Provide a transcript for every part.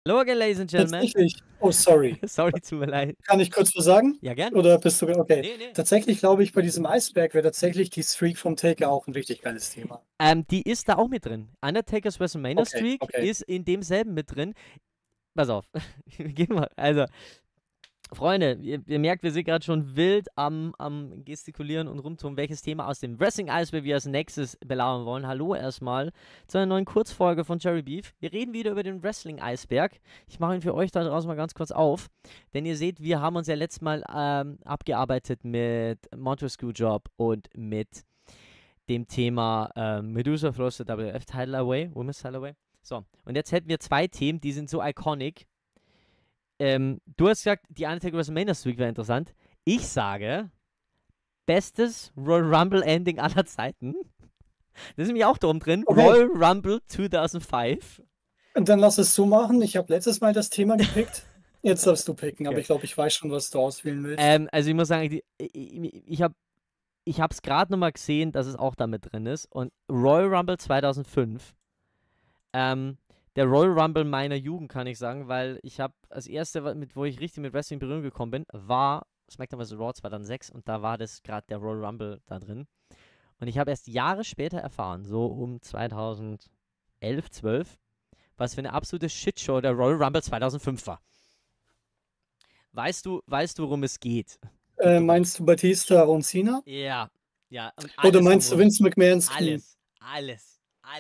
Hello again, ladies and gentlemen. Tatsächlich oh, sorry. Sorry, tut mir leid. Kann ich kurz was sagen? Ja, gern. Oder bist du okay. Ne. Tatsächlich glaube ich, bei diesem Eisberg wäre tatsächlich die Streak vom Taker auch 'n richtig geiles Thema. Die ist da auch mit drin. Undertakers WrestleMania Okay, Streak okay. ist in demselben mit drin. Pass auf, gehen wir also, Freunde, ihr merkt, wir sind gerade schon wild am Gestikulieren und Rumtun, welches Thema aus dem Wrestling-Eisberg wir als nächstes belauern wollen. Hallo erstmal zu einer neuen Kurzfolge von Jerry Beef. Wir reden wieder über den Wrestling-Eisberg. Ich mache ihn für euch da draußen mal ganz kurz auf, denn ihr seht, wir haben uns ja letztes Mal abgearbeitet mit Montreal Screwjob und mit dem Thema Medusa throws the WF Title away, Women's Title away. So, und jetzt hätten wir zwei Themen, die sind so iconic. Du hast gesagt, die Undertaker WrestleMania Streak wäre interessant. Ich sage, bestes Royal Rumble Ending aller Zeiten. Das ist nämlich auch drum drin. Okay. Royal Rumble 2005. Und dann lass es so machen. Ich habe letztes Mal das Thema gepickt. Jetzt darfst du picken, aber Okay. ich glaube, ich weiß schon, was du auswählen willst. Also ich muss sagen, ich habe es gerade nochmal gesehen, dass es auch damit drin ist. Und Royal Rumble 2005, der Royal Rumble meiner Jugend, kann ich sagen, weil ich habe als erste, wo ich richtig mit Wrestling in Berührung gekommen bin, war SmackDown vs. Raw 2006 und da war das gerade der Royal Rumble da drin. Und ich habe erst Jahre später erfahren, so um 2011, 12, was für eine absolute Shitshow der Royal Rumble 2005 war. Weißt du, worum es geht? Meinst du Batista und Cena? Ja. Und Oder meinst du Vince McMahons Knie? Alles.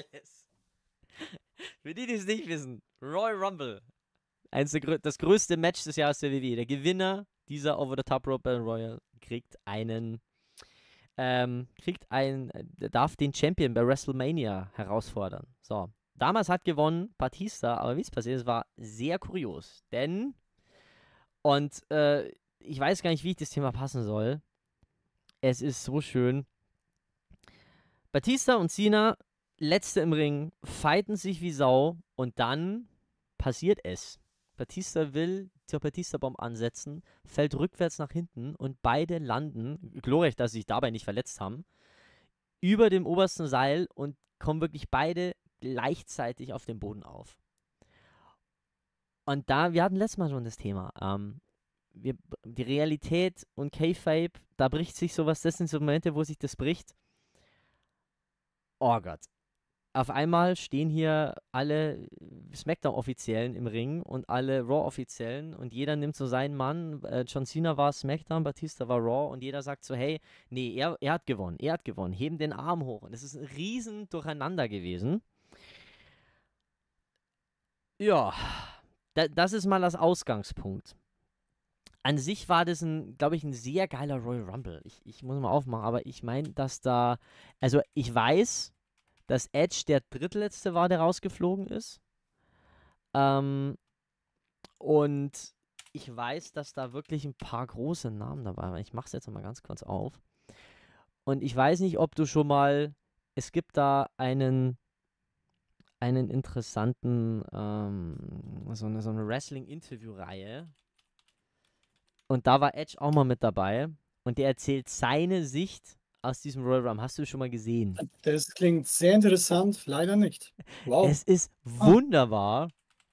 Für die es nicht wissen, Royal Rumble, das größte Match des Jahres der WWE. Der Gewinner dieser Over-the-Top Rope Battle Royal darf den Champion bei WrestleMania herausfordern. So, damals hat gewonnen Batista, aber wie es passiert ist, war sehr kurios. Denn, ich weiß gar nicht, wie ich das Thema passen soll. Es ist so schön. Batista und Cena, Letzte im Ring, fighten sich wie Sau und dann passiert es. Batista will zur Batista-Bomb ansetzen, fällt rückwärts nach hinten und beide landen, glorreich, dass sie sich dabei nicht verletzt haben, über dem obersten Seil und kommen wirklich beide gleichzeitig auf den Boden auf. Und wir hatten letztes Mal schon das Thema, die Realität und Kayfabe, da bricht sich sowas, das sind so Momente, wo sich das bricht. Oh Gott. Auf einmal stehen hier alle SmackDown-Offiziellen im Ring und alle Raw-Offiziellen und jeder nimmt so seinen Mann. John Cena war SmackDown, Batista war Raw und jeder sagt so, hey, nee, er hat gewonnen, heben den Arm hoch. Und es ist ein riesen Durcheinander gewesen. Ja, das ist mal das Ausgangspunkt. An sich war das, glaube ich, ein sehr geiler Royal Rumble. Ich muss mal aufmachen, aber ich meine, dass da, also ich weiß, dass Edge der drittletzte war, der rausgeflogen ist. Und ich weiß, dass da wirklich ein paar große Namen dabei waren. Ich mache es jetzt noch mal ganz kurz auf. Und ich weiß nicht, ob du schon mal, es gibt da einen interessanten, so eine Wrestling-Interview-Reihe. Und da war Edge auch mal mit dabei. Und der erzählt seine Sicht aus diesem Royal Rumble. Hast du schon mal gesehen? Das klingt sehr interessant, leider nicht. Wow. Es ist wunderbar,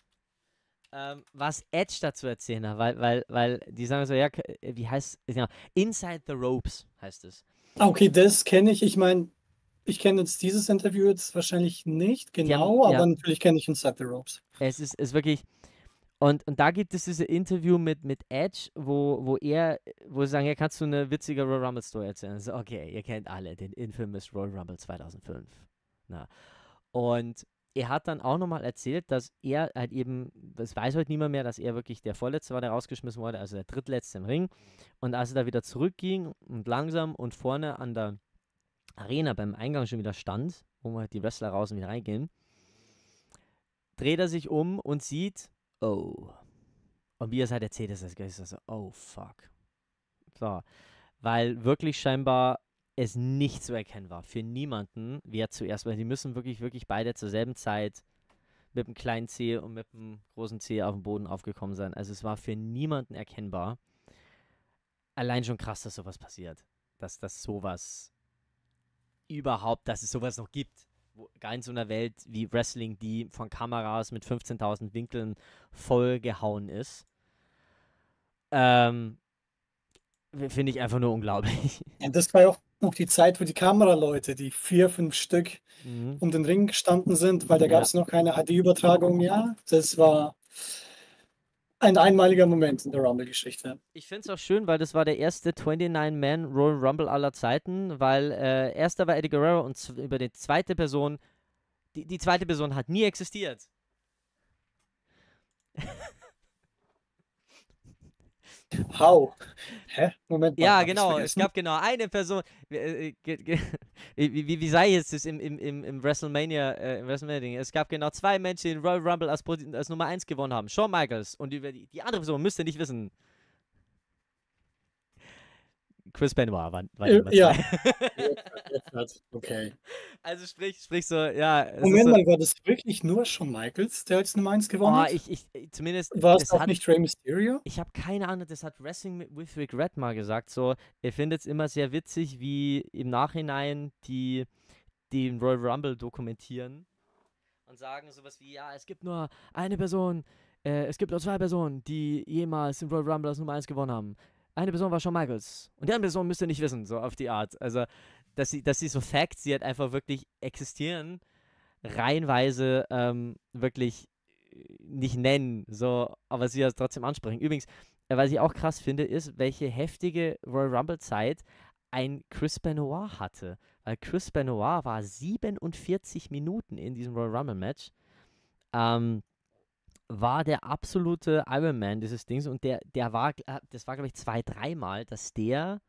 was Edge dazu erzählen hat, weil die sagen so, ja, wie heißt es? Ja, Inside the Ropes heißt es. Okay, das kenne ich. Ich meine, ich kenne jetzt dieses Interview jetzt wahrscheinlich nicht genau, aber natürlich kenne ich Inside the Ropes. Es ist wirklich. Und da gibt es diese Interview mit Edge, wo sie sagen, ja, kannst du eine witzige Royal Rumble Story erzählen? So, okay, ihr kennt alle den infamous Royal Rumble 2005. Na. Und er hat dann auch nochmal erzählt, dass er halt eben, das weiß heute niemand mehr, dass er wirklich der Vorletzte war, der rausgeschmissen wurde, also der Drittletzte im Ring. Und als er da wieder zurückging und langsam und vorne an der Arena beim Eingang schon wieder stand, wo halt die Wrestler raus und wieder reingehen, dreht er sich um und sieht, oh. Und wie er es halt erzählt, ist das so, oh fuck. So, weil wirklich scheinbar es nicht zu erkennen war. Für niemanden, wer zuerst, weil die müssen wirklich beide zur selben Zeit mit dem kleinen C und mit dem großen C auf dem Boden aufgekommen sein. Also es war für niemanden erkennbar. Allein schon krass, dass sowas passiert. Dass es sowas noch gibt. gar in so einer Welt wie Wrestling, die von Kameras mit 15.000 Winkeln vollgehauen ist. Finde ich einfach nur unglaublich. Ja, das war ja auch noch die Zeit, wo die Kameraleute, die 4, 5 Stück Mhm. um den Ring gestanden sind, weil da gab Ja. es noch keine HD-Übertragung. Ja, das war ein einmaliger Moment in der Rumble-Geschichte. Ich finde es auch schön, weil das war der erste 29-Man Royal Rumble aller Zeiten, weil erster war Eddie Guerrero und über die zweite Person, die zweite Person hat nie existiert. How? Hä? Moment mal, Ja, hab ich's genau. Es vergessen? gab genau eine Person. Wie sei es das im WrestleMania, im WrestleMania-Ding? Es gab genau 2 Menschen, die den Royal Rumble als Nummer 1 gewonnen haben. Shawn Michaels. Und über die andere Person müsst ihr nicht wissen. Chris Benoit war die Nummer 2. Ja. Okay. Also sprich so, ja, es ist Moment so. mal, war das wirklich nur Shawn Michaels, der als Nummer 1 gewonnen Oh, hat? zumindest, War es das auch hat, nicht Rey Mysterio? ich habe keine Ahnung, das hat Wrestling with Regret mal gesagt, so, er findet es immer sehr witzig, wie im Nachhinein die den Royal Rumble dokumentieren und sagen sowas wie, ja, es gibt nur eine Person, es gibt nur 2 Personen, die jemals den Royal Rumble als Nummer 1 gewonnen haben. Eine Person war Shawn Michaels und die andere Person müsst ihr nicht wissen, so auf die Art. Also, dass sie so Facts, die halt einfach wirklich existieren, reihenweise wirklich nicht nennen, so, aber sie das trotzdem ansprechen. Übrigens, was ich auch krass finde, ist, welche heftige Royal Rumble-Zeit ein Chris Benoit hatte. Weil Chris Benoit war 47 Minuten in diesem Royal Rumble-Match. War der absolute Ironman dieses Dings und der war, das war glaube ich 2, 3 Mal, dass der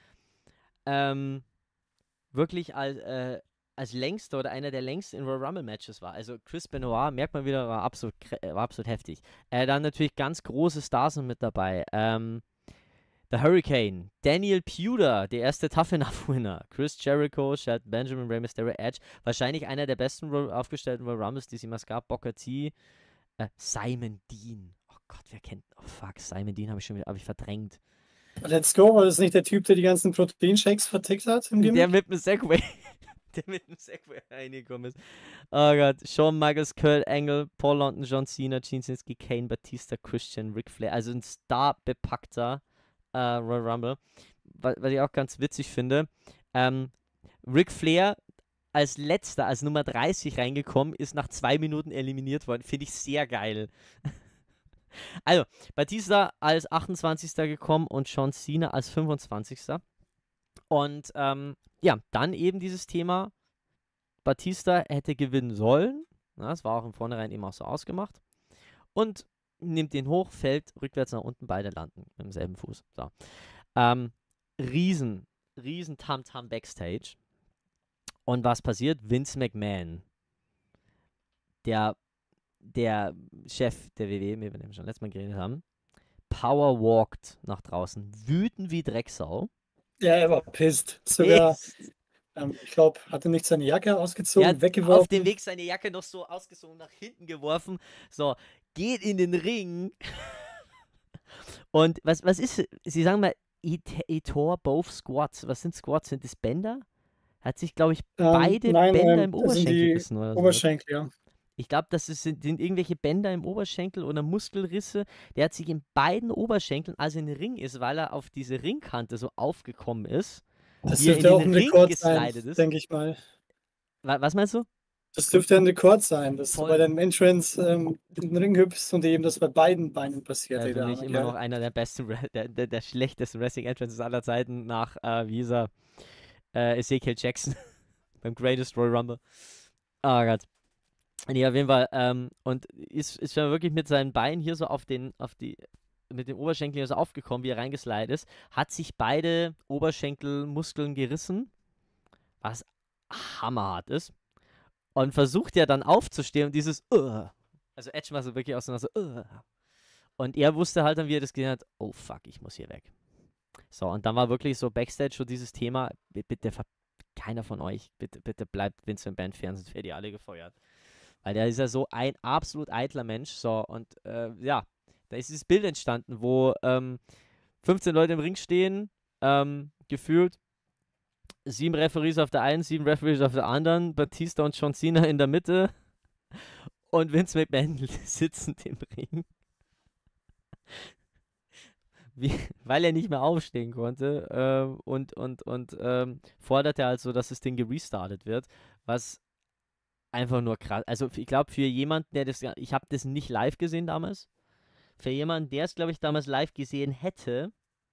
wirklich als längster oder einer der längsten in Royal Rumble Matches war. Also Chris Benoit, merkt man wieder, war absolut heftig. Dann natürlich ganz große Stars sind mit dabei. The Hurricane, Daniel Puder, der erste Tough Enough Winner, Chris Jericho, Shelton Benjamin, Rey Mysterio, Edge, wahrscheinlich einer der besten aufgestellten Royal Rumbles, die es jemals gab, Booker T, Simon Dean. Oh Gott, wer kennt, oh fuck, Simon Dean habe ich verdrängt. Let's go, war das nicht der Typ, der die ganzen Proteinshakes vertickt hat im Der Gimmick? mit dem Segway. Der mit dem Segway reingekommen ist. Oh Gott. Shawn Michaels, Kurt Angle, Paul London, John Cena, Gene Sinski, Kane, Batista, Christian, Ric Flair. Also ein starbepackter Royal Rumble. Was ich auch ganz witzig finde. Ric Flair als letzter, als Nummer 30 reingekommen, ist nach 2 Minuten eliminiert worden. Finde ich sehr geil. Also, Batista als 28. gekommen und John Cena als 25. Und ja, dann eben dieses Thema, Batista hätte gewinnen sollen. Na, das war auch im Vornherein eben auch so ausgemacht. Und nimmt den hoch, fällt rückwärts nach unten, beide landen mit demselben Fuß. So. Riesen Tamtam Backstage. Und was passiert? Vince McMahon, der Chef der WWE, wie wir schon letztes Mal geredet haben, powerwalkt nach draußen, wütend wie Drecksau. Ja, er war pissed. Sogar, ich glaube, hatte nicht seine Jacke ausgezogen, weggeworfen. Auf dem Weg seine Jacke noch so ausgezogen, nach hinten geworfen. So, geht in den Ring. Und was ist, sie sagen mal, he tore both squats. Was sind Squats? Sind das Bänder? Hat sich, glaube ich, beide Bänder im Oberschenkel gerissen oder so. Oberschenkel, ja. Ich glaube, das sind irgendwelche Bänder im Oberschenkel oder Muskelrisse. Der hat sich in beiden Oberschenkeln, als er in den Ring ist, weil er auf diese Ringkante so aufgekommen ist, Das wie er in dürfte auch den ein Ring Rekord sein, geslidet ist. denke ich mal. Was meinst du? Das dürfte ein Rekord sein, dass du Voll. bei deinem Entrance in den Ring hüpfst und eben das bei beiden Beinen passiert. Für mich immer noch einer der besten, der schlechtesten Wrestling-Entrances aller Zeiten nach, wie hieß er, Ezekiel Jackson beim Greatest Royal Rumble. Oh Gott. Nee, auf jeden Fall. Und ist schon wirklich mit seinen Beinen hier so mit dem Oberschenkel hier so aufgekommen, wie er reingeslidet ist, hat sich beide Oberschenkelmuskeln gerissen, was hammerhart ist. Und versucht ja dann aufzustehen und dieses also Edge macht so wirklich aus so und er wusste halt dann, wie er das gesehen hat, oh fuck, ich muss hier weg. So, und dann war wirklich so Backstage so dieses Thema, bitte, keiner von euch, bitte bleibt Vince McMahon fern, sonst werdet ihr alle gefeuert. Weil der ist ja so ein absolut eitler Mensch. So, und ja, da ist dieses Bild entstanden, wo 15 Leute im Ring stehen, gefühlt. 7 Referees auf der einen, 7 Referees auf der anderen, Batista und John Cena in der Mitte und Vince McMahon sitzend im Ring. Weil er nicht mehr aufstehen konnte forderte also, dass das Ding gerestartet wird, was einfach nur krass. Also ich glaube, für jemanden, der das, ich habe das nicht live gesehen damals, für jemanden, der es, glaube ich, damals live gesehen hätte,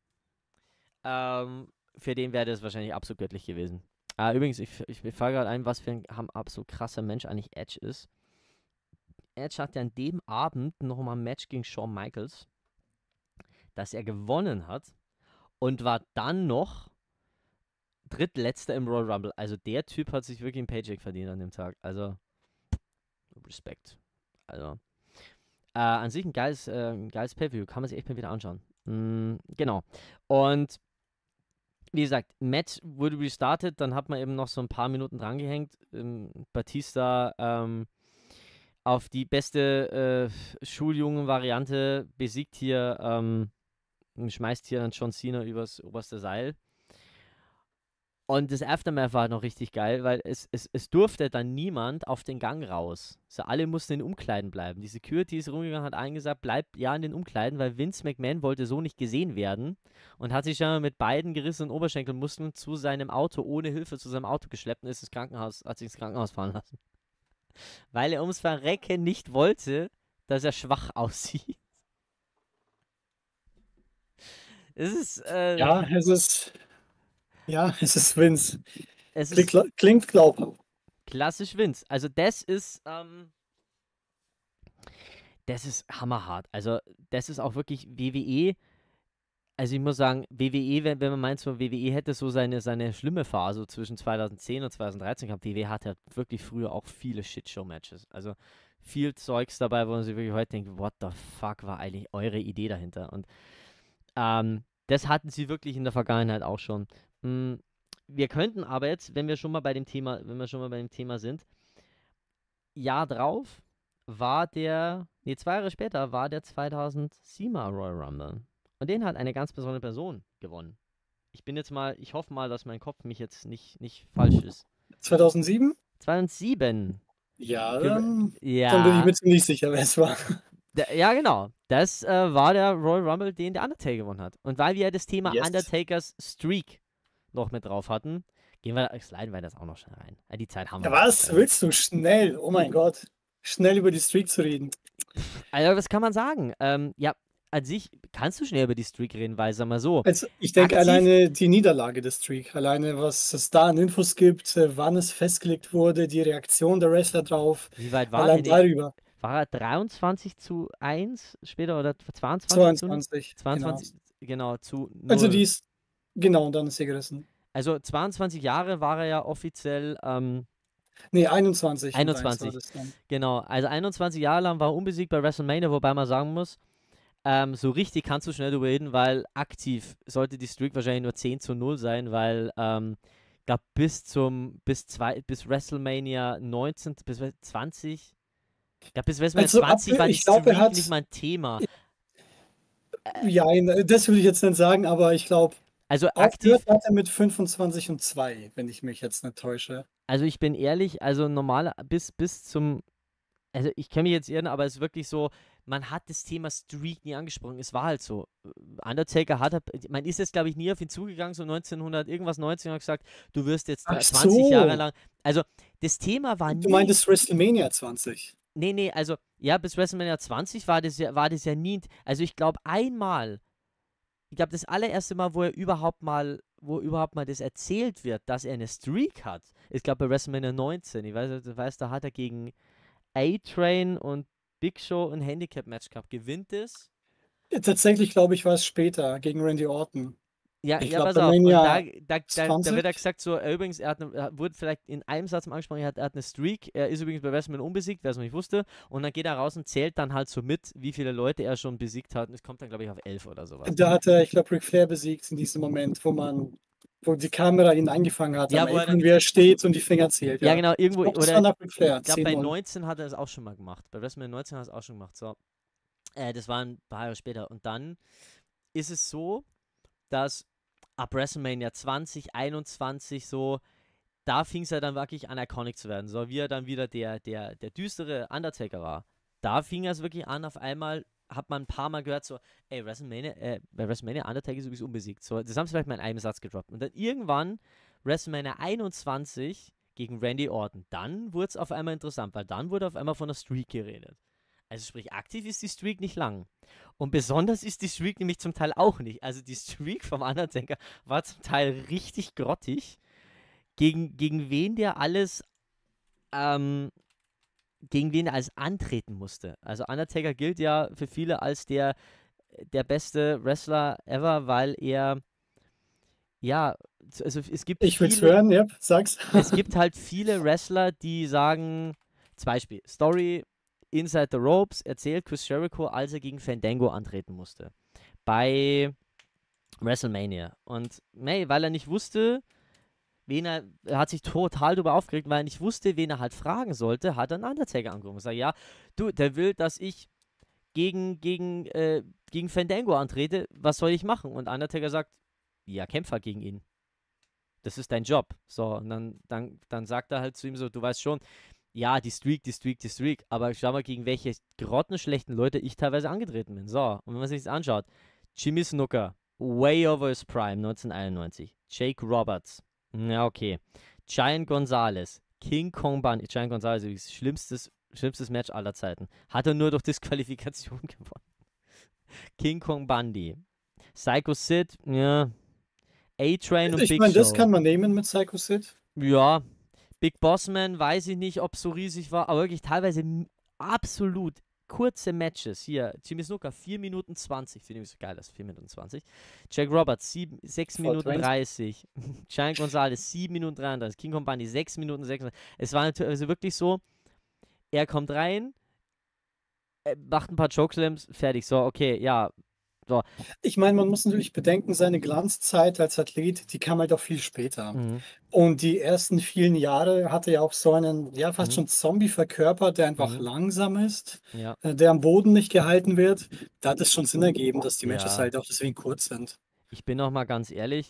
für den wäre das wahrscheinlich absolut göttlich gewesen. Übrigens, mir fällt gerade ein, was für ein absolut krasser Mensch eigentlich Edge ist. Edge hatte an dem Abend nochmal ein Match gegen Shawn Michaels, das er gewonnen hat und war dann noch drittletzter im Royal Rumble. Also der Typ hat sich wirklich einen Paycheck verdient an dem Tag. Also Respekt. Also an sich ein geiles Pay-Per-View. Kann man sich echt mal wieder anschauen. Genau. Und wie gesagt, Match wurde restartet, dann hat man eben noch so ein paar Minuten drangehängt. Batista auf die beste Schuljungen-Variante besiegt hier, schmeißt hier dann John Cena übers oberste Seil. Und das Aftermath war noch richtig geil, weil es durfte dann niemand auf den Gang raus. So, alle mussten in den Umkleiden bleiben. Die Security ist rumgegangen, hat eingesagt, bleibt ja in den Umkleiden, weil Vince McMahon wollte so nicht gesehen werden und hat sich dann mit beiden gerissenen Oberschenkelmuskeln zu seinem Auto, ohne Hilfe zu seinem Auto geschleppt und hat sich ins Krankenhaus fahren lassen. Weil er ums Verrecken nicht wollte, dass er schwach aussieht. Es ist, es ist Vince. Es ist Klingt glaubhaft. klassisch Vince. Also das ist hammerhart. Also das ist auch wirklich WWE. Also ich muss sagen, WWE, wenn man meint, so WWE hätte so seine schlimme Phase zwischen 2010 und 2013 gehabt. WWE hatte wirklich früher auch viele Shitshow-Matches. Also viel Zeugs dabei, wo man sich wirklich heute denkt, what the fuck war eigentlich eure Idee dahinter? Und das hatten sie wirklich in der Vergangenheit auch schon. Wir könnten aber jetzt, wenn wir schon mal bei dem Thema sind, Jahr drauf war 2 Jahre später war der 2007er Royal Rumble. Und den hat eine ganz besondere Person gewonnen. Ich hoffe mal, dass mein Kopf mich jetzt nicht falsch ist. 2007? 2007. Ja, dann bin ich mir ziemlich sicher, wer es war. Ja, genau. Das war der Royal Rumble, den der Undertaker gewonnen hat. Und weil wir das Thema Undertakers Streak noch mit drauf hatten, sliden wir das auch noch schnell rein. Die Zeit haben wir. Ja, was willst du schnell? Oh mein Gott. Schnell über die Streak zu reden. Also, was kann man sagen? Ja, an sich kannst du schnell über die Streak reden, weil, sag mal so. Also, ich denke, alleine die Niederlage des Streak, alleine was es da an Infos gibt, wann es festgelegt wurde, die Reaktion der Wrestler drauf. Wie weit war allein darüber. War er 23:1 später oder 22? 22, genau, zu 0. Also genau, und dann ist er gerissen. Also 22 Jahre war er ja offiziell. Nee, 21. 21. Genau, also 21 Jahre lang war er unbesiegt bei WrestleMania, wobei man sagen muss, so richtig kannst du schnell drüber reden, weil aktiv sollte die Streak wahrscheinlich nur 10:0 sein, weil ich glaube bis WrestleMania 19, bis 20. Ich glaube, bis WrestleMania 20 war die Streak nicht mal ein Thema. Ja, das würde ich jetzt nicht sagen, aber ich glaube, also aktiv hat er mit 25:2, wenn ich mich jetzt nicht täusche. Also ich bin ehrlich, also normal bis zum, also ich kann mich jetzt irren, aber es ist wirklich so, man hat das Thema Streak nie angesprochen. Es war halt so. Undertaker man ist jetzt, glaube ich, nie auf ihn zugegangen, so 1990 und hat gesagt, du wirst jetzt 20 Jahre lang. Also das Thema war nie. Du meintest WrestleMania 20. Nee, also ja, bis WrestleMania 20 war das ja nie. Also ich glaube das allererste Mal, wo überhaupt mal das erzählt wird, dass er eine Streak hat, ist, glaube ich, bei WrestleMania 19. Ich weiß, da hat er gegen A-Train und Big Show ein Handicap-Match gehabt. Gewinnt es? Tatsächlich, glaube ich, war es später gegen Randy Orton. Ja, pass auf. Und da wird er gesagt, so, übrigens, er wurde vielleicht in einem Satz angesprochen, er hat eine Streak, er ist übrigens bei WrestleMania unbesiegt, wer es noch nicht wusste, und dann geht er raus und zählt dann halt so mit, wie viele Leute er schon besiegt hat, und es kommt dann, glaube ich, auf 11 oder sowas. Da hat er, ich glaube, Ric Flair besiegt in diesem Moment, wo die Kamera ihn eingefangen hat, ja, wie er steht und die Finger zählt. Ja, genau, irgendwo, ich glaube, bei 19 hat er es auch schon mal gemacht, bei WrestleMania 19 hat er es auch schon gemacht, so. Das war ein paar Jahre später, und dann ist es so, dass ab WrestleMania 20, 21 so, da fing es ja dann wirklich an, iconic zu werden. So wie er dann wieder der düstere Undertaker war. Da fing es wirklich an, auf einmal hat man ein paar Mal gehört, so, ey, bei WrestleMania Undertaker ist übrigens unbesiegt. So, das haben sie vielleicht mal in einem Satz gedroppt. Und dann irgendwann WrestleMania 21 gegen Randy Orton. Dann wurde es auf einmal interessant, weil dann wurde auf einmal von der Streak geredet. Also sprich, aktiv ist die Streak nicht lang. Und besonders ist die Streak nämlich zum Teil auch nicht. Also die Streak vom Undertaker war zum Teil richtig grottig. Gegen wen der alles gegen wen er alles antreten musste. Also Undertaker gilt ja für viele als der beste Wrestler ever, weil er, ja, also es gibt Ich will's hören, ja, sag's. es gibt halt viele Wrestler, die sagen, zum Beispiel, Story Inside the Ropes erzählt Chris Jericho, als er gegen Fandango antreten musste. Bei WrestleMania. Und weil er nicht wusste, er hat sich total darüber aufgeregt, weil er nicht wusste, wen er halt fragen sollte, hat er einen Undertaker angerufen und gesagt, ja, du, der will, dass ich gegen Fandango antrete, was soll ich machen? Und Undertaker sagt, ja, kämpf halt gegen ihn. Das ist dein Job. So, und dann sagt er halt zu ihm so, du weißt schon, ja, die Streak, aber schau mal, gegen welche grottenschlechten Leute ich teilweise angetreten bin. So, und wenn man sich das anschaut, Jimmy Snuka, way over his prime, 1991. Jake Roberts, ja, okay. Giant Gonzalez, King Kong Bundy, Giant Gonzalez ist schlimmstes Match aller Zeiten. Hat er nur durch Disqualifikation gewonnen. King Kong Bundy, Psycho Sid, ja, A-Train und Big Show. Ich meine, das kann man nehmen mit Psycho Sid. Ja, Big Boss Man, weiß ich nicht, ob es so riesig war, aber wirklich teilweise absolut kurze Matches. Hier, Jimmy Snuka, 4 Minuten 20. Finde ich so geil, das 4 Minuten 20. Jack Roberts, 6 Minuten 30. Giant Gonzalez, 7 Minuten 33. King Kong Bundy, 6 Minuten 36. Es war natürlich also wirklich so, er kommt rein, macht ein paar Chokeslams, fertig. So, okay, ja. So. Ich meine, man muss natürlich bedenken, seine Glanzzeit als Athlet, die kam halt auch viel später. Mhm. Und die ersten vielen Jahre hatte er auch so einen, ja, fast schon Zombie verkörpert, der einfach langsam ist, Ja. Der am Boden nicht gehalten wird. Da hat es schon Sinn ergeben, dass die Matches halt auch deswegen kurz sind. Ich bin auch mal ganz ehrlich,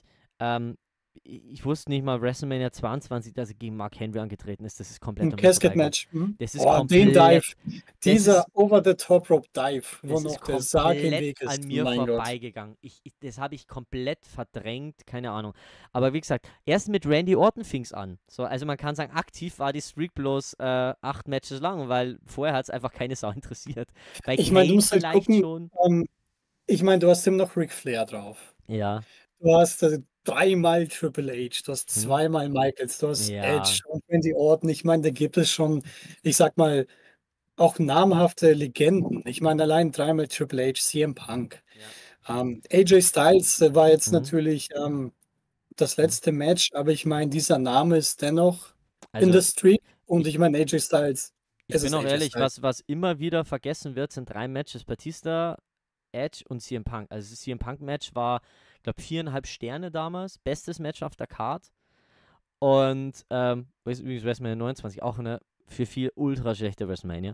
ich wusste nicht mal WrestleMania 22, dass er gegen Mark Henry angetreten ist. Das ist komplett Ein Casket-Match. Das ist komplett, den Dive. Dieser Over-the-Top-Rope-Dive, wo noch der Sarg im Weg ist. An mir vorbeigegangen. Das habe ich komplett verdrängt, keine Ahnung. Aber wie gesagt, erst mit Randy Orton fing es an. So, also man kann sagen, aktiv war die Streak bloß 8 Matches lang, weil vorher hat es einfach keine Sau interessiert. Ich meine, du musst halt gucken, ich meine, du hast immer noch Ric Flair drauf. Ja. Du hast 3-mal Triple H, du hast 2-mal Michaels, du hast Edge und Randy Orton. Ich meine, da gibt es schon, ich sag mal, auch namhafte Legenden. Ich meine, allein 3-mal Triple H, CM Punk. Ja. AJ Styles war jetzt natürlich das letzte Match, aber ich meine, dieser Name ist dennoch in der Streak. Und ich meine, AJ Styles. Ich bin auch ehrlich, was immer wieder vergessen wird, sind 3 Matches: Batista, Edge und CM Punk. Also das CM Punk-Match war, ich glaube, 4,5 Sterne damals. Bestes Match auf der Card. Und übrigens WrestleMania 29, auch eine für viel ultra schlechte WrestleMania.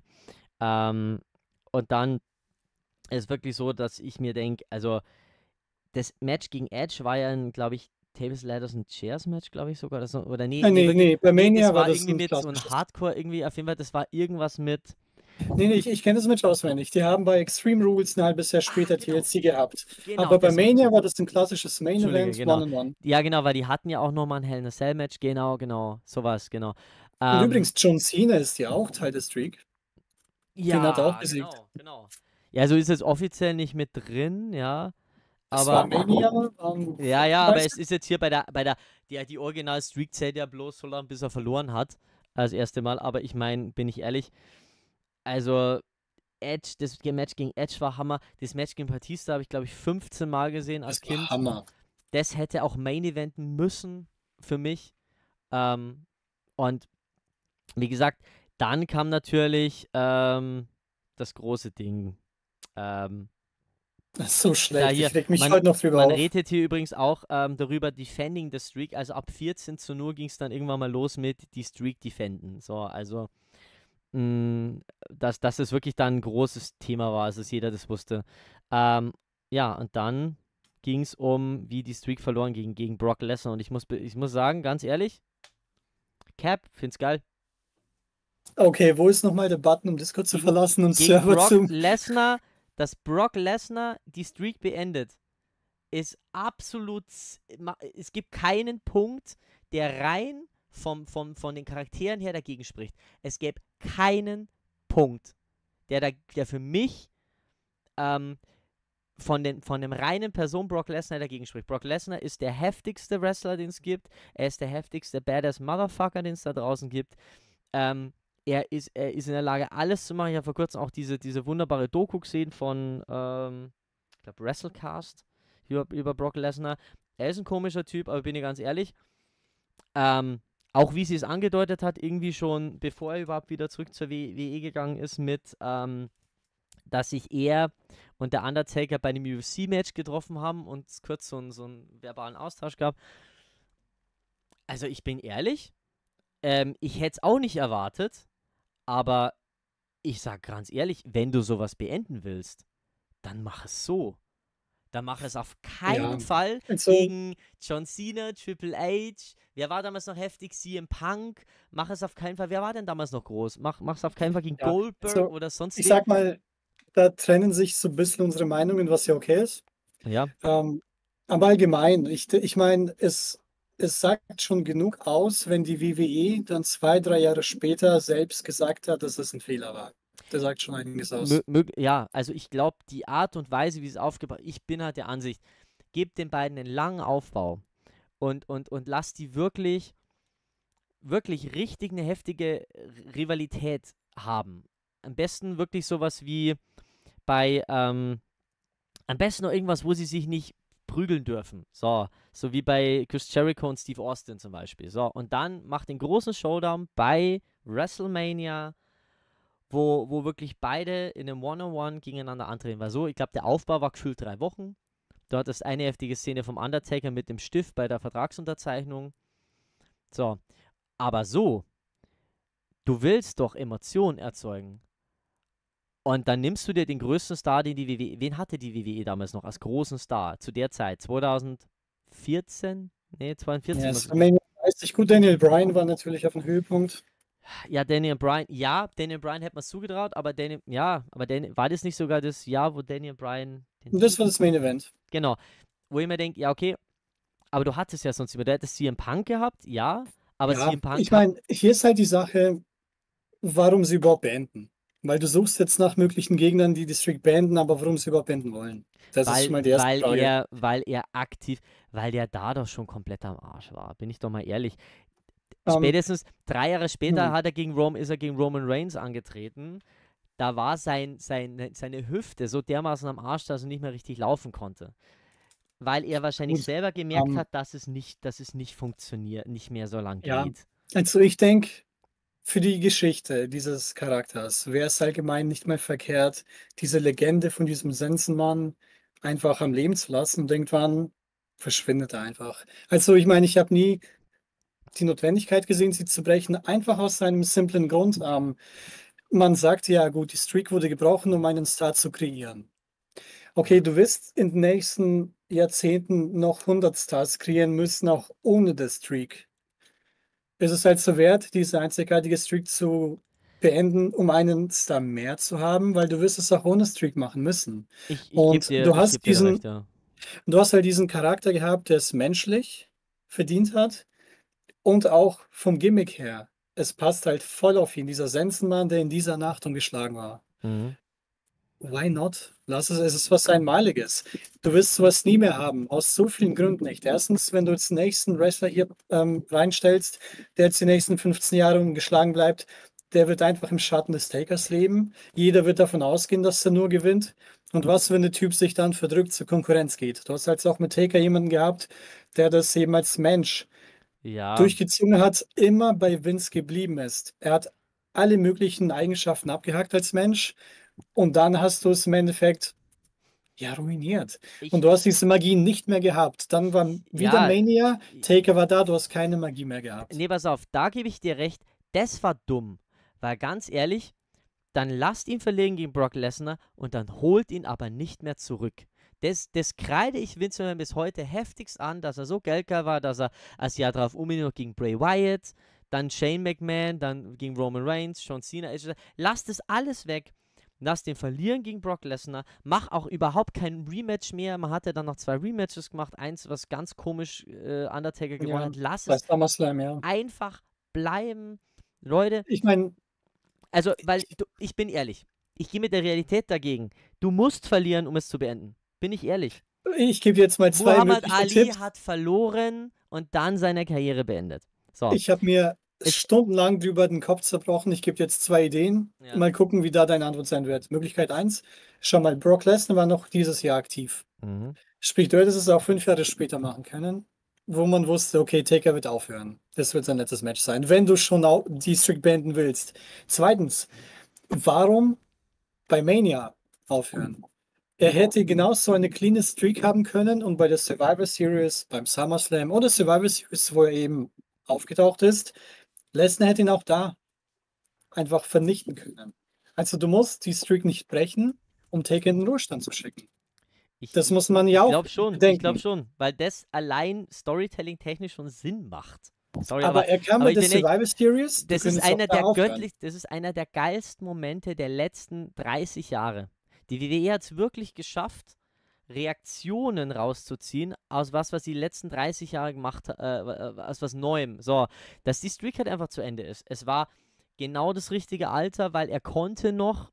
Und dann ist es wirklich so, dass ich mir denke, also das Match gegen Edge war ja, glaube ich, Tables, Ladders and Chairs Match, glaube ich sogar. Oder nee, bei Mania war das irgendwie mit so einem Hardcore irgendwie, auf jeden Fall, das war irgendwas mit. Nee, ich kenne das Match auswendig. Die haben bei Extreme Rules ein halbes Jahr später TLC gehabt. Aber bei Mania war das ein klassisches Main Event, One-on-One. Ja, genau, weil die hatten ja auch nochmal ein Hell in a Cell Match. Genau, sowas, genau. Und übrigens, John Cena ist ja auch Teil der Streak. Ja, den hat er auch besiegt. Genau. Ja, so ist es offiziell nicht mit drin, ja. Das war Mania. Ja, aber es ist jetzt hier die Original-Streak zählt ja bloß so lange, bis er verloren hat. Als erste Mal. Aber ich meine, bin ich ehrlich, also Edge, das Match gegen Edge war Hammer. Das Match gegen Batista habe ich, glaube ich, 15 Mal gesehen als Kind. Hammer. Das hätte auch Main Eventen müssen für mich. Und wie gesagt, dann kam natürlich das große Ding. Das ist so schlecht, ich reg mich heute noch drüber auf. Man redet hier übrigens auch darüber, Defending the Streak, also ab 14:0 ging es dann irgendwann mal los mit die Streak defenden. So, also, dass das wirklich dann ein großes Thema war, also dass jeder das wusste. Ja, und dann ging es um, wie die Streak verloren ging gegen Brock Lesnar. Und ich muss sagen, ganz ehrlich, Cap, find's geil. Okay, wo ist nochmal der Button, um Discord zu verlassen und Gegen Server Brock zu... Lesnar, dass Brock Lesnar die Streak beendet, ist absolut, es gibt keinen Punkt, der rein von den Charakteren her dagegen spricht. Es gäbe keinen Punkt, der für mich von dem reinen Person Brock Lesnar dagegen spricht. Brock Lesnar ist der heftigste Wrestler, den es gibt. Er ist der heftigste Badass Motherfucker, den es da draußen gibt. Er ist in der Lage, alles zu machen. Ich habe vor kurzem auch diese wunderbare Doku gesehen von, ich glaube, WrestleCast über Brock Lesnar. Er ist ein komischer Typ, aber bin ich ganz ehrlich, auch wie sie es angedeutet hat, irgendwie schon, bevor er überhaupt wieder zurück zur WWE gegangen ist, mit, dass sich er und der Undertaker bei einem UFC-Match getroffen haben und es kurz so einen verbalen Austausch gab. Also ich bin ehrlich, ich hätte es auch nicht erwartet, aber ich sag ganz ehrlich, wenn du sowas beenden willst, dann mach es so. Dann mach es auf keinen Fall gegen John Cena, Triple H. Wer war damals noch heftig? CM Punk. Mach es auf keinen Fall. Wer war denn damals noch groß? Mach es auf keinen Fall gegen Goldberg oder sonst Ich sag mal, da trennen sich so ein bisschen unsere Meinungen, was ja okay ist. Ja. Aber allgemein, ich meine, es sagt schon genug aus, wenn die WWE dann 2, 3 Jahre später selbst gesagt hat, dass es ein Fehler war. Der sagt schon einiges aus. Ja, also ich glaube, die Art und Weise, wie es aufgebaut ist, ich bin halt der Ansicht, gebt den beiden einen langen Aufbau und lasst die wirklich richtig eine heftige Rivalität haben. Am besten wirklich sowas wie bei, am besten noch irgendwas, wo sie sich nicht prügeln dürfen. So wie bei Chris Jericho und Steve Austin zum Beispiel. So, und dann macht den großen Showdown bei WrestleMania, wo wirklich beide in einem One-on-One gegeneinander antreten. Weil so, ich glaube, der Aufbau war gefühlt 3 Wochen. Dort ist eine heftige Szene vom Undertaker mit dem Stift bei der Vertragsunterzeichnung. So, aber so, du willst doch Emotionen erzeugen. Und dann nimmst du dir den größten Star, den die WWE, wen hatte die WWE damals noch als großen Star zu der Zeit? 2014? Nee, 2014. Ja, ist nicht gut. Daniel Bryan war natürlich auf dem Höhepunkt. Ja, Daniel Bryan hätte man es zugetraut, aber war das nicht sogar das Jahr, wo Daniel Bryan... Das war das Main Event. Genau. Wo ich mir denke, ja, okay, aber du hattest ja sonst immer, du hättest CM Punk gehabt, ja, aber CM Punk... Ich meine, hier ist halt die Sache, warum sie überhaupt beenden. Weil du suchst jetzt nach möglichen Gegnern, die Streak beenden, aber warum sie überhaupt beenden wollen. Das ist schon mal die erste Frage. Weil der da doch schon komplett am Arsch war, bin ich doch mal ehrlich. Spätestens 3 Jahre später ist er gegen Roman Reigns angetreten. Da war seine Hüfte so dermaßen am Arsch, dass er nicht mehr richtig laufen konnte. Weil er wahrscheinlich selber gemerkt hat, dass es nicht funktioniert, nicht mehr so lang geht. Also ich denke, für die Geschichte dieses Charakters wäre es allgemein nicht mehr verkehrt, diese Legende von diesem Sensenmann einfach am Leben zu lassen und irgendwann verschwindet er einfach. Also ich meine, ich habe nie die Notwendigkeit gesehen, sie zu brechen, einfach aus einem simplen Grund. Man sagt ja, gut, die Streak wurde gebrochen, um einen Star zu kreieren. Okay, du wirst in den nächsten Jahrzehnten noch 100 Stars kreieren müssen, auch ohne das Streak. Ist es also wert, diese einzigartige Streak zu beenden, um einen Star mehr zu haben, weil du wirst es auch ohne Streak machen müssen. Du hast halt diesen Charakter gehabt, der es menschlich verdient hat und auch vom Gimmick her. Es passt halt voll auf ihn, dieser Sensenmann, der in dieser Nacht umgeschlagen war. Why not? Es ist was Einmaliges. Du wirst sowas nie mehr haben, aus so vielen Gründen nicht. Erstens, wenn du jetzt den nächsten Wrestler hier reinstellst, der jetzt die nächsten 15 Jahre ungeschlagen bleibt, der wird einfach im Schatten des Takers leben. Jeder wird davon ausgehen, dass er nur gewinnt. Und was, wenn der Typ sich dann verdrückt zur Konkurrenz geht? Du hast halt auch mit Taker jemanden gehabt, der das eben als Mensch durchgezogen hat, immer bei Vince geblieben ist. Er hat alle möglichen Eigenschaften abgehakt als Mensch. Und dann hast du es im Endeffekt ruiniert. Und du hast diese Magie nicht mehr gehabt. Dann war wieder Mania, Taker war da, du hast keine Magie mehr gehabt. Nee, pass auf, da gebe ich dir recht. Das war dumm. Weil ganz ehrlich, dann lasst ihn verlieren gegen Brock Lesnar und dann holt ihn aber nicht mehr zurück. das kreide ich Vince McMahon bis heute heftigst an, dass er so geldgeil war, dass er das Jahr drauf noch gegen Bray Wyatt, dann Shane McMahon, dann gegen Roman Reigns, John Cena. Lass das alles weg. Lass den verlieren gegen Brock Lesnar. Mach auch überhaupt kein Rematch mehr. Man hatte dann noch 2 Rematches gemacht. Eins, was ganz komisch Undertaker gewonnen hat. Lass es einfach bleiben. Leute. Ich meine. Also, weil, ich bin ehrlich. Ich gehe mit der Realität dagegen. Du musst verlieren, um es zu beenden. Bin ich ehrlich. Ich gebe jetzt mal 2 Muhammad Ali hat verloren und dann seine Karriere beendet. So. Ich habe mir stundenlang drüber den Kopf zerbrochen. Ich gebe jetzt 2 Ideen. Ja. Mal gucken, wie da deine Antwort sein wird. Möglichkeit 1. Schau mal, Brock Lesnar war noch dieses Jahr aktiv. Sprich, du hättest es auch 5 Jahre später machen können, wo man wusste, okay, Taker wird aufhören. Das wird sein letztes Match sein, wenn du schon die Streak beenden willst. Zweitens, warum bei Mania aufhören? Er hätte genauso eine clean Streak haben können und bei der Survivor Series, beim SummerSlam oder Survivor Series, wo er eben aufgetaucht ist, Lesnar hätte ihn auch da einfach vernichten können. Also du musst die Streak nicht brechen, um Taker in den Ruhestand zu schicken. Das muss man ja auch denken. Ich glaube schon, weil das allein Storytelling-technisch schon Sinn macht. Sorry, aber er kam bei der Survivor Series. Das ist einer der geilsten Momente der letzten 30 Jahre. Die WWE hat es wirklich geschafft, Reaktionen rauszuziehen aus was die letzten 30 Jahre gemacht hat, aus was Neuem. So, dass die Streak halt einfach zu Ende ist. Es war genau das richtige Alter, weil er konnte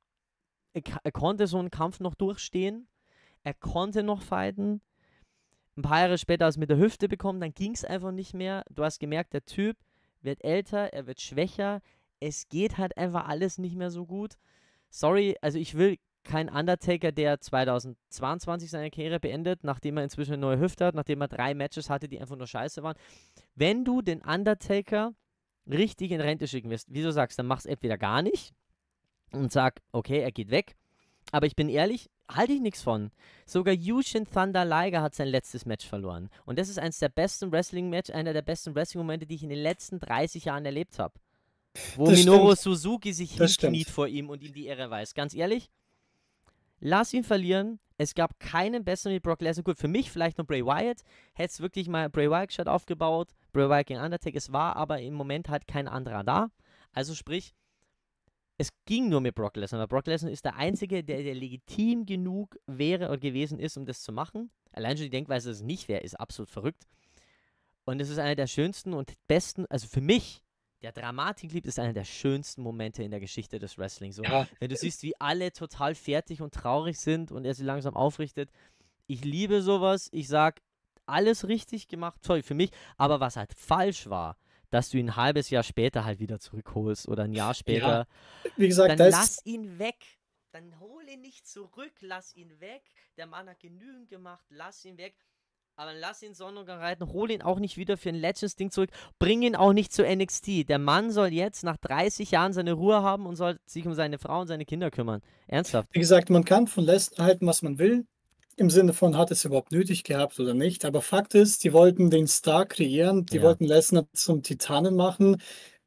so einen Kampf noch durchstehen. Er konnte noch fighten. Ein paar Jahre später hat er es mit der Hüfte bekommen, dann ging es einfach nicht mehr. Du hast gemerkt, der Typ wird älter, er wird schwächer. Es geht halt einfach alles nicht mehr so gut. Sorry, also ich will kein Undertaker, der 2022 seine Karriere beendet, nachdem er inzwischen eine neue Hüfte hat, nachdem er 3 Matches hatte, die einfach nur scheiße waren. Wenn du den Undertaker richtig in Rente schicken wirst, wie du sagst, dann mach's entweder gar nicht und sag, okay, er geht weg. Aber ich bin ehrlich, halte ich nichts von. Sogar Yushin Thunder Liger hat sein letztes Match verloren. Und das ist einer der besten Wrestling-Momente, die ich in den letzten 30 Jahren erlebt habe. Wo das Minoru Suzuki sich hinkniet vor ihm und ihm die Ehre weiß. Ganz ehrlich, lass ihn verlieren. Es gab keinen besseren wie Brock Lesnar. Gut, für mich vielleicht noch Bray Wyatt. Hätte es wirklich mal Bray Wyatt aufgebaut. Bray Wyatt gegen Undertaker. Es war aber im Moment halt kein anderer da. Also sprich, es ging nur mit Brock Lesnar. Brock Lesnar ist der Einzige, der legitim genug wäre oder gewesen ist, um das zu machen. Allein schon die Denkweise, dass es nicht wäre, ist absolut verrückt. Und es ist einer der schönsten und besten, also für mich, der Dramatik liebt, ist einer der schönsten Momente in der Geschichte des Wrestling. So, ja. Wenn du siehst, wie alle total fertig und traurig sind und er sie langsam aufrichtet. Ich liebe sowas. Ich sag, alles richtig gemacht, sorry, für mich. Aber was halt falsch war, dass du ihn ein halbes Jahr später halt wieder zurückholst oder ein Jahr später. Ja, wie gesagt, dann lass ihn weg. Dann hol ihn nicht zurück, lass ihn weg. Der Mann hat genügend gemacht, lass ihn weg. Aber lass ihn Sonnenuntergang reiten, hol ihn auch nicht wieder für ein Legends-Ding zurück. Bring ihn auch nicht zu NXT. Der Mann soll jetzt nach 30 Jahren seine Ruhe haben und soll sich um seine Frau und seine Kinder kümmern. Ernsthaft. Wie gesagt, man kann von Lesnar halten, was man will. Im Sinne von, hat es überhaupt nötig gehabt oder nicht. Aber Fakt ist, die wollten den Star kreieren. Die wollten Lesnar zum Titanen machen.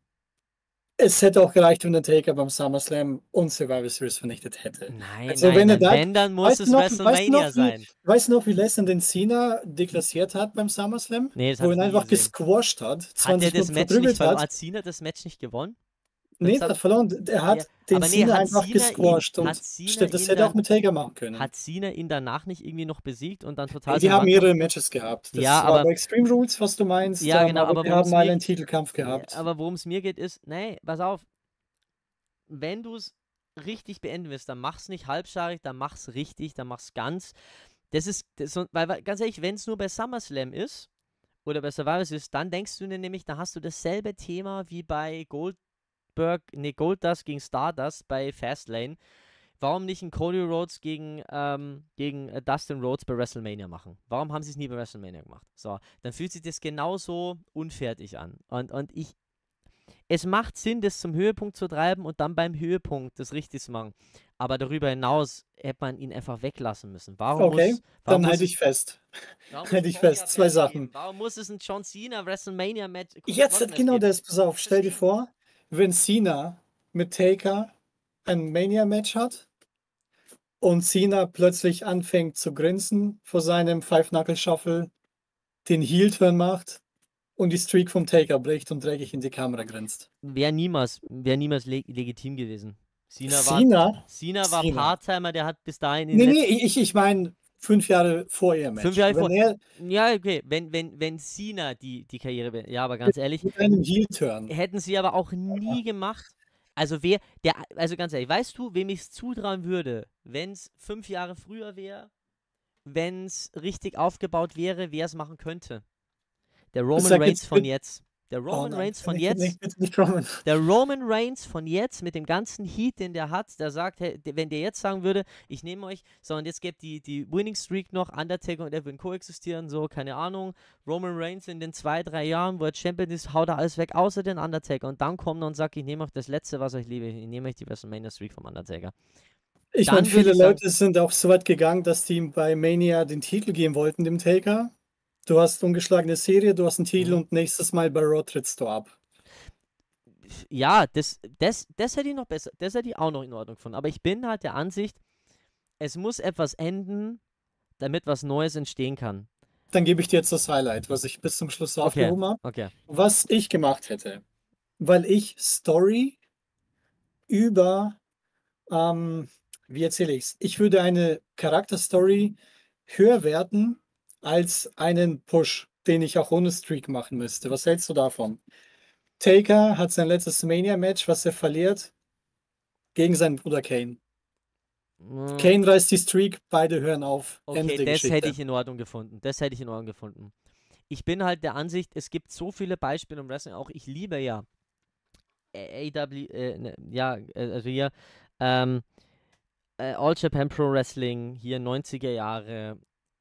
Es hätte auch gereicht, wenn der Taker beim SummerSlam und Survivor Series vernichtet hätte. Nein, also, wenn dann muss es WrestleMania sein. Weißt du noch, wie Lesnar den Cena deklassiert hat beim SummerSlam? Nee, wo er ihn einfach gesquasht hat. Hat er das Match nicht verloren? Hat Cena das Match nicht gewonnen? Nee, er hat verloren. Er hat den Cena einfach gesquasht. Und das hätte auch mit Taker machen können. Hat Cena ihn danach nicht irgendwie noch besiegt und dann total... Die haben mehrere Matches gehabt. Das ja, war bei Extreme Rules, was du meinst. Ja, genau. Aber wir haben mal einen Titelkampf gehabt. Aber worum es mir geht, ist, nee, pass auf. Wenn du es richtig beenden willst, dann mach's nicht halbscharig, dann mach's richtig, dann mach's ganz. Weil ganz ehrlich, wenn es nur bei SummerSlam ist oder bei Survivor ist, dann denkst du dir nämlich, da hast du dasselbe Thema wie bei Goldust gegen Stardust bei Fastlane. Warum nicht einen Cody Rhodes gegen Dustin Rhodes bei WrestleMania machen? Warum haben sie es nie bei WrestleMania gemacht? So, dann fühlt sich das genauso unfertig an. Es macht Sinn, das zum Höhepunkt zu treiben und dann beim Höhepunkt das richtig zu machen. Aber darüber hinaus hätte man ihn einfach weglassen müssen. Dann halte ich fest. Halte ich fest. 2 Sachen. Warum muss es ein John Cena WrestleMania-Match jetzt genau das, pass auf, stell dir vor, wenn Cena mit Taker ein Mania-Match hat und Cena plötzlich anfängt zu grinsen vor seinem Five-Knuckle-Shuffle, den Heel-Turn macht und die Streak vom Taker bricht und dreckig in die Kamera grinst. Wäre niemals legitim gewesen. Cena war Cena. Part-Timer, der hat bis dahin in Nee, den nee, letzten ich meine 5 Jahre vor ihrem 5 Match. Jahre vor. Wenn er Ja, okay, wenn Cena die Karriere, ja, aber ganz ehrlich, mit einem Heel-Turn. hätten sie aber auch nie gemacht. Also also ganz ehrlich, weißt du, wem ich es zutrauen würde, wenn es 5 Jahre früher wäre, wenn es richtig aufgebaut wäre, wer es machen könnte? Der Roman Sag Reigns jetzt von bitte. jetzt. Der Oh Roman nein, Reigns von nicht, jetzt. nicht, nicht Roman. Der Roman Reigns von jetzt mit dem ganzen Heat, den der hat, der sagt, hey, wenn der jetzt sagen würde, ich nehme euch, so und jetzt gibt die Winning Streak noch, Undertaker und er würden koexistieren, so, keine Ahnung. Roman Reigns in den 2-3 Jahren, wo er Champion ist, haut er alles weg, außer den Undertaker. Und dann kommt er und sagt, ich nehme euch das Letzte, was ich liebe, ich nehme euch die WrestleMania Streak vom Undertaker. Ich Dann meine, würde viele ich sagen, Leute sind auch so weit gegangen, dass die ihm bei Mania den Titel geben wollten, dem Taker. Du hast ungeschlagene Serie, du hast einen Titel und nächstes Mal bei Raw trittst du ab. ja, das hätte ich noch besser, das hätte ich auch noch in Ordnung gefunden. Aber ich bin halt der Ansicht, es muss etwas enden, damit was Neues entstehen kann. Dann gebe ich dir jetzt das Highlight, was ich bis zum Schluss aufgehoben habe. Okay. Was ich gemacht hätte, weil ich Story über, wie erzähle ich es? Ich würde eine Charakterstory höher werten als einen Push, den ich auch ohne Streak machen müsste. Was hältst du davon? Taker hat sein letztes Mania-Match, was er verliert, gegen seinen Bruder Kane. Kane reißt die Streak, beide hören auf. Ende Okay, der das hätte Geschichte. ich in Ordnung gefunden. Das hätte ich in Ordnung gefunden. Ich bin halt der Ansicht, es gibt so viele Beispiele im Wrestling, auch ich liebe ja AW, also hier, All Japan Pro Wrestling, hier 90er Jahre.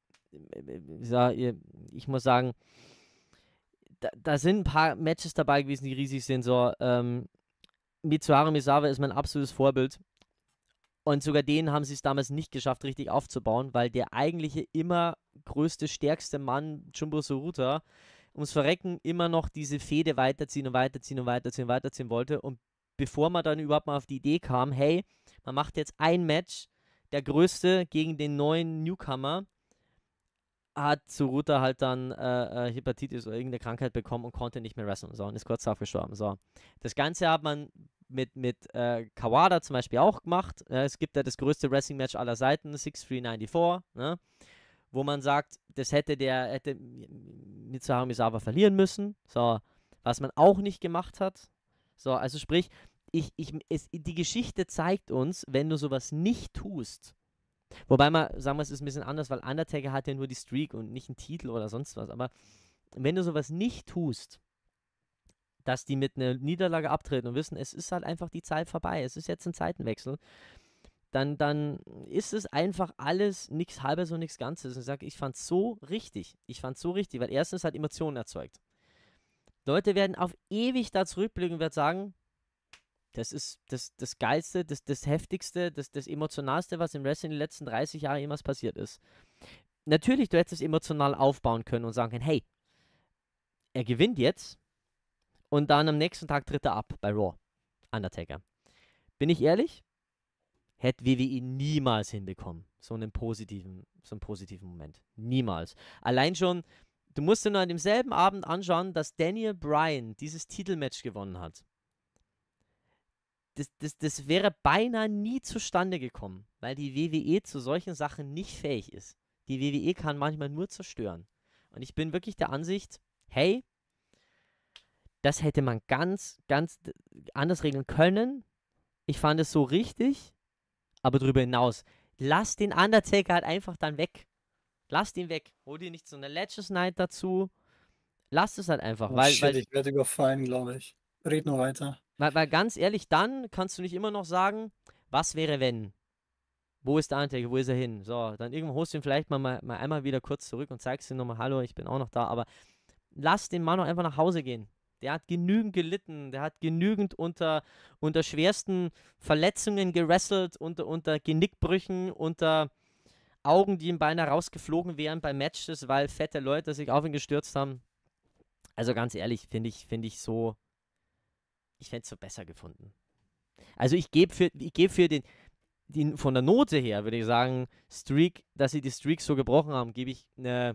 Ich muss sagen, da sind ein paar Matches dabei gewesen, die riesig sind. So, Mitsuharu Misawa ist mein absolutes Vorbild. Und sogar den haben sie es damals nicht geschafft, richtig aufzubauen, weil der eigentliche immer größte, stärkste Mann, Jumbo Tsuruta, ums Verrecken immer noch diese Fehde weiterziehen und weiterziehen und weiterziehen und weiterziehen wollte. Und bevor man dann überhaupt mal auf die Idee kam, hey, man macht jetzt ein Match, der Größte gegen den neuen Newcomer, hat Tsuruta halt dann Hepatitis oder irgendeine Krankheit bekommen und konnte nicht mehr wrestlen. So, und ist kurz darauf gestorben. So. Das Ganze hat man mit Kawada zum Beispiel auch gemacht. Es gibt ja das größte Wrestling-Match aller Seiten, 6-3-94, ne? Wo man sagt, das hätte Mitsuharu Misawa verlieren müssen. So, was man auch nicht gemacht hat. So, also sprich, die Geschichte zeigt uns, wenn du sowas nicht tust, wobei sagen wir, es ist ein bisschen anders, weil Undertaker hat ja nur die Streak und nicht einen Titel oder sonst was, aber wenn du sowas nicht tust, dass die mit einer Niederlage abtreten und wissen, es ist halt einfach die Zeit vorbei, es ist jetzt ein Zeitenwechsel, dann ist es einfach alles nichts Halbes und nichts Ganzes. Und ich sage, ich fand es so richtig, weil erstens hat Emotionen erzeugt. Leute werden auf ewig da zurückblicken und werden sagen, das ist das Geilste, das Heftigste, das Emotionalste, was im Wrestling in den letzten 30 Jahren jemals passiert ist. Natürlich, du hättest es emotional aufbauen können und sagen können, hey, er gewinnt jetzt und dann am nächsten Tag tritt er ab bei Raw. Undertaker. Bin ich ehrlich? Hätte WWE niemals hinbekommen. So einen positiven Moment. Niemals. Allein schon, du musst dir nur an demselben Abend anschauen, dass Daniel Bryan dieses Titelmatch gewonnen hat. Das wäre beinahe nie zustande gekommen, weil die WWE zu solchen Sachen nicht fähig ist. Die WWE kann manchmal nur zerstören. Und ich bin wirklich der Ansicht, hey, das hätte man ganz, ganz anders regeln können. Ich fand es so richtig, aber darüber hinaus, lass den Undertaker halt einfach dann weg. Lass den weg. Hol dir nicht so eine Legends Night dazu. Lass es halt einfach. Oh, weil shit, ich werde überfallen, glaube ich. Red nur weiter. Weil ganz ehrlich, dann kannst du nicht immer noch sagen, was wäre wenn? Wo ist der Undertaker? Wo ist er hin? So, dann irgendwo holst du ihn vielleicht mal einmal wieder kurz zurück und zeigst ihm nochmal, hallo, ich bin auch noch da, aber lass den Mann doch einfach nach Hause gehen. Der hat genügend gelitten, der hat genügend unter schwersten Verletzungen gewrestelt, unter Genickbrüchen, unter Augen, die ihm beinahe rausgeflogen wären bei Matches, weil fette Leute sich auf ihn gestürzt haben. Also ganz ehrlich, ich fände es so besser gefunden. Also ich gebe für von der Note her würde ich sagen, Streak, dass sie die Streak so gebrochen haben, gebe ich eine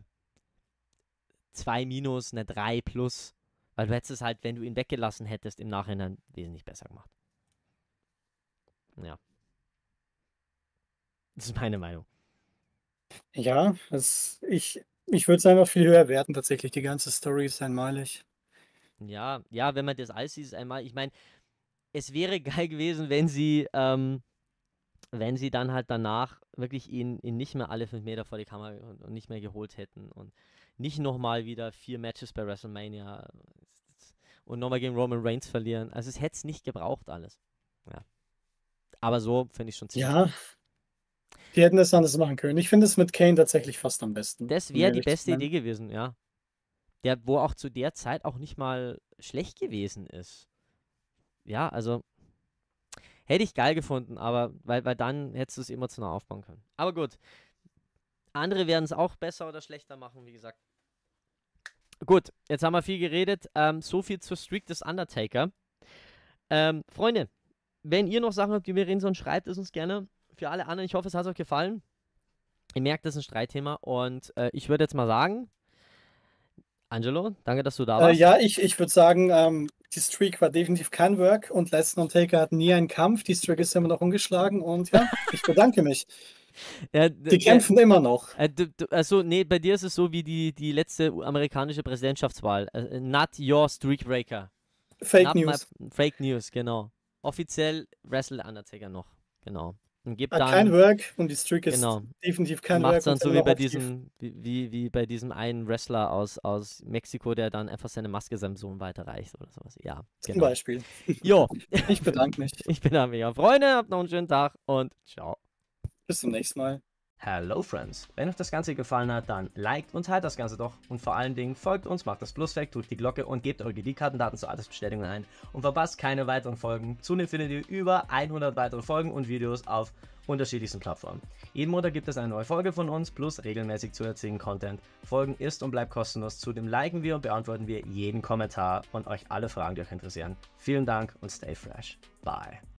2-, eine 3+. Weil du hättest es halt, wenn du ihn weggelassen hättest, im Nachhinein wesentlich besser gemacht. Ja. Das ist meine Meinung. Ja, ich würde es einfach viel höher werten tatsächlich. Die ganze Story ist einmalig. Ja, wenn man das alles sieht, einmal, ich meine, es wäre geil gewesen, wenn sie dann halt danach wirklich ihn nicht mehr alle 5 Meter vor die Kamera und nicht mehr geholt hätten und nicht nochmal wieder 4 Matches bei WrestleMania und nochmal gegen Roman Reigns verlieren. Also es hätte es nicht gebraucht alles. Ja. Aber so finde ich schon ziemlich. Ja, die hätten es anders machen können. Ich finde es mit Kane tatsächlich fast am besten. Das wäre die beste Idee gewesen, ja. Wo auch zu der Zeit auch nicht mal schlecht gewesen ist. Ja, also hätte ich geil gefunden, aber weil dann hättest du es emotional aufbauen können. Aber gut. Andere werden es auch besser oder schlechter machen, wie gesagt. Gut, jetzt haben wir viel geredet. So viel zur Streak des Undertaker. Freunde, wenn ihr noch Sachen habt, die wir reden sollen, schreibt es uns gerne. Für alle anderen, ich hoffe, es hat euch gefallen. Ihr merkt, das ist ein Streitthema. Und ich würde jetzt mal sagen, Angelo, danke, dass du da warst. Ja, ich würde sagen, die Streak war definitiv kein Work und Lesnar und Taker hatten nie einen Kampf. Die Streak ist immer noch ungeschlagen und ja, ich bedanke mich. Die kämpfen immer noch. Also, nee, bei dir ist es so wie die letzte amerikanische Präsidentschaftswahl. Not your Streakbreaker. Fake News. Fake News, genau. Offiziell wrestelt Undertaker noch. Genau. Und gibt Hat dann kein Work und die Streak ist definitiv kein Work. Macht dann so wie bei diesem einen Wrestler aus Mexiko, der dann einfach seine Maske seinem Sohn weiterreicht oder sowas. Ja, genau. Zum Beispiel. Jo. Ich bedanke mich. Ich bedanke mich. Freunde, habt noch einen schönen Tag und ciao. Bis zum nächsten Mal. Hello Friends, wenn euch das Ganze gefallen hat, dann liked und teilt das Ganze doch und vor allen Dingen folgt uns, macht das Plus weg, drückt die Glocke und gebt eure Kreditkartendaten zur Altersbestätigung ein und verpasst keine weiteren Folgen. Zudem findet ihr über 100 weitere Folgen und Videos auf unterschiedlichsten Plattformen. Jeden Montag gibt es eine neue Folge von uns plus regelmäßig zusätzlichen Content. Folgen ist und bleibt kostenlos, zudem liken wir und beantworten wir jeden Kommentar und euch alle Fragen, die euch interessieren. Vielen Dank und stay fresh. Bye.